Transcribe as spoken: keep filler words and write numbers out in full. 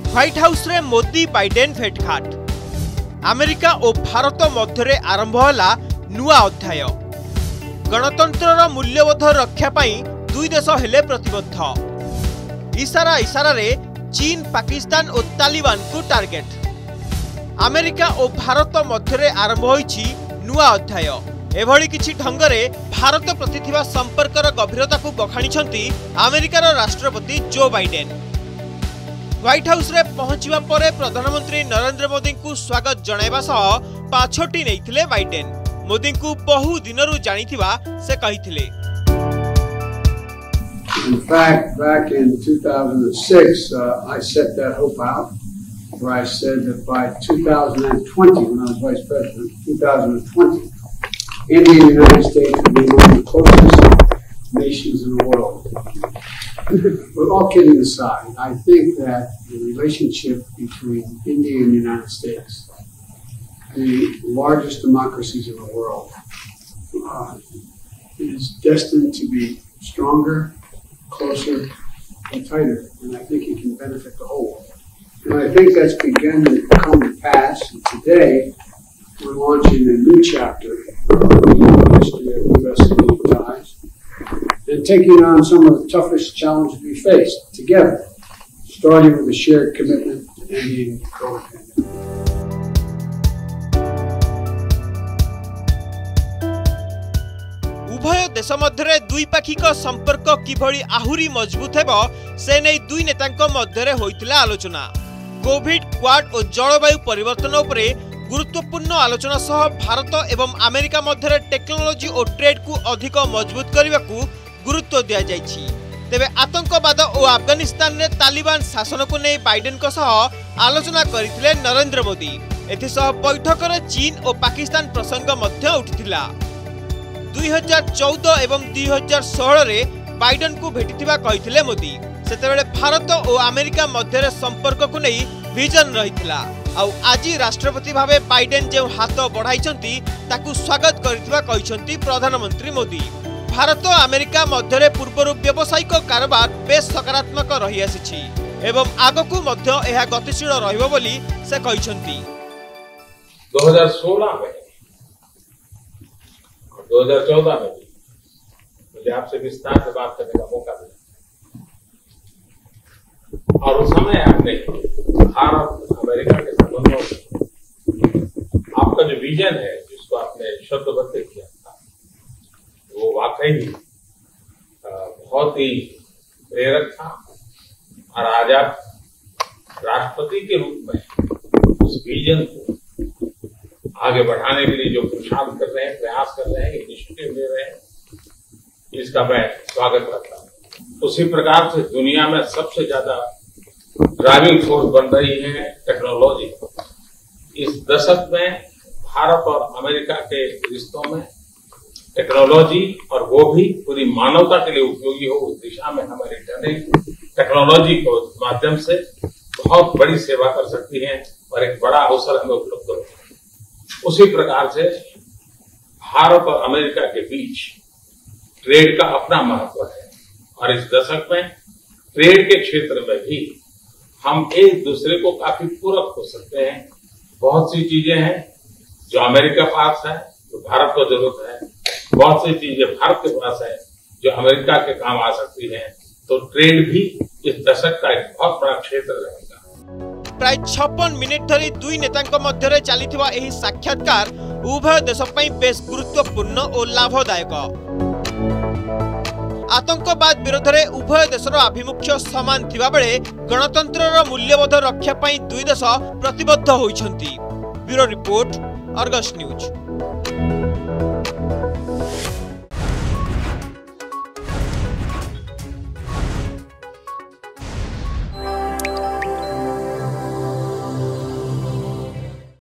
White house रे Modi Biden भेटघाट। America और भारत मध्य आरंभ होला नुआ अध्याय। गणतंत्रर मूल्यबोध रक्षा पाई दुई देश हेले प्रतिबद्ध। इशारा इशारा रे चीन, पाकिस्तान और तालिबान को टार्गेट। अमेरिका और भारत मध्य आरंभ होईछि नुआ अध्याय। एभली किछि ढंगरे भारत प्रति थिबा संपर्कर गभीरता को बखाणी अमेरिकार राष्ट्रपति जो बाइडेन। व्हाइट हाउस रे पहुंचवा परे प्रधानमंत्री नरेंद्र मोदी को स्वागत जणाइबा सह पाछोटी नैथिले बाइडेन। मोदी को बहु दिनरु जानिथिबा से कहिथिले। In fact, back in two thousand six, uh, I set that hope out, where I said that by two thousand twenty, when I was vice president, two thousand twenty, India and the United States would be one of the closest nations in the world. But all kidding aside, I think that the relationship between India and the United States, the largest democracies in the world, uh, is destined to be stronger, closer, and tighter, and I think it can benefit the whole. And I think that's begun to come to pass. And today, we're launching a new chapter in the history of U S India ties and taking on some of the toughest challenges we face together, starting with a shared commitment to ending COVID pandemic. उभय देश मध्य द्विपाक्षिक संपर्क किभली आहुरी मजबूत हेबो से नै दुई नेतांक मध्य होइतिला आलोचना। Covid, quad और जलवायु परिवर्तन उपरे गुरुत्वपूर्ण आलोचना सह भारत एवं अमेरिका मध्य टेक्नोलोजी और ट्रेड को अधिक मजबूत करने को गुरुत्व दिया जायछि। तेबे आतंकवाद और अफगानिस्तान रे तालिबान शासन को नहीं बाइडेन को सह आलोचना करथिले नरेंद्र मोदी। एथिसह बैठक रे चीन और पाकिस्तान प्रसंग मध्य उठिथिला। दुई हजार चौदह एवं दुई हजार सोलह रे बाइडेन को भेटिथिबा कहिथिले मोदी। सेतेबेले भारत और अमेरिका मध्य संपर्क को नहीं विजन रहिथिला। आउ आजी राष्ट्रपति भावे बाइडेन जो हाथ बढ़ाइछंती ताकू स्वागत करिथिबा कहिसंती प्रधानमंत्री मोदी। भारत और अमेरिका मध्य पूर्वर व्यावसायिक कारोबार बेस सकारात्मक रही आसिछि एवं आगकू मध्य एहा गतिशील रहिबो बोली से कहिसंती। दो हजार सोलह में दो हजार चौदह में मुझे आपसे विस्तार से बात करने का मौका मिला और उस समय आपने भारत अमेरिका के संबंधों में आपका जो विजन है जिसको आपने शब्दबद्ध किया था वो वाकई बहुत ही प्रेरक था। और आज आप राष्ट्रपति के रूप में उस विजन को आगे बढ़ाने के लिए जो पुरुषार्थ कर रहे हैं, प्रयास कर रहे हैं, इनिशिएटिव ले रहे हैं, इसका मैं स्वागत करता हूं। उसी प्रकार से दुनिया में सबसे ज्यादा ड्राइविंग फोर्स बन रही है टेक्नोलॉजी। इस दशक में भारत और अमेरिका के रिश्तों में टेक्नोलॉजी और वो भी पूरी मानवता के लिए उपयोगी हो उस दिशा में हमारी टेक्निक टेक्नोलॉजी को माध्यम से बहुत बड़ी सेवा कर सकती है और एक बड़ा अवसर हमें उपलब्ध हो। उसी प्रकार से भारत और अमेरिका के बीच ट्रेड का अपना महत्व है और इस दशक में ट्रेड के क्षेत्र में भी हम एक दूसरे को काफी पूरक हो सकते हैं। बहुत सी चीजें हैं जो अमेरिका के पास है जो भारत को जरूरत है, बहुत सी चीजें भारत के पास है जो अमेरिका के काम आ सकती हैं। तो ट्रेड भी इस दशक का एक बहुत बड़ा क्षेत्र रहेगा। प्राय छप्पन मिनिट धरी दुई नेतांक मध्य चलिथिबा एही साक्षात्कार उभय देश पई बेस गुरुत्वपूर्ण और लाभदायक। आतंकवाद विरोध में उभय देशर आभिमुख्य समान थिबा बेले गणतंत्रर मूल्यबोध रक्षा पाई दुई देश प्रतिबद्ध होइछंती। Bureau report, Argus news.